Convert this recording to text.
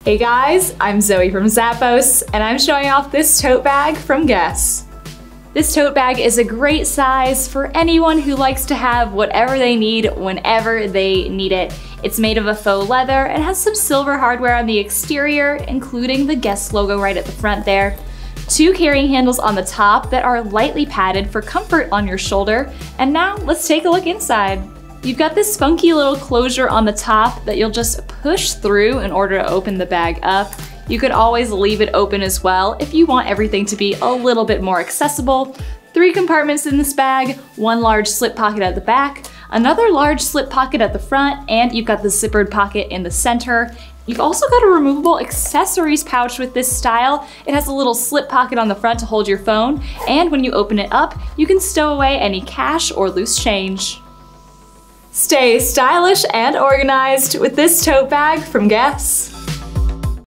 Hey guys, I'm Zoe from Zappos, and I'm showing off this tote bag from Guess. This tote bag is a great size for anyone who likes to have whatever they need whenever they need it. It's made of a faux leather and has some silver hardware on the exterior, including the Guess logo right at the front there. 2 carrying handles on the top that are lightly padded for comfort on your shoulder. And now let's take a look inside. You've got this funky little closure on the top that you'll just push through in order to open the bag up. You could always leave it open as well if you want everything to be a little bit more accessible. 3 compartments in this bag, 1 large slip pocket at the back, another large slip pocket at the front, and you've got the zippered pocket in the center. You've also got a removable accessories pouch with this style. It has a little slip pocket on the front to hold your phone, and when you open it up, you can stow away any cash or loose change. Stay stylish and organized with this tote bag from Guess.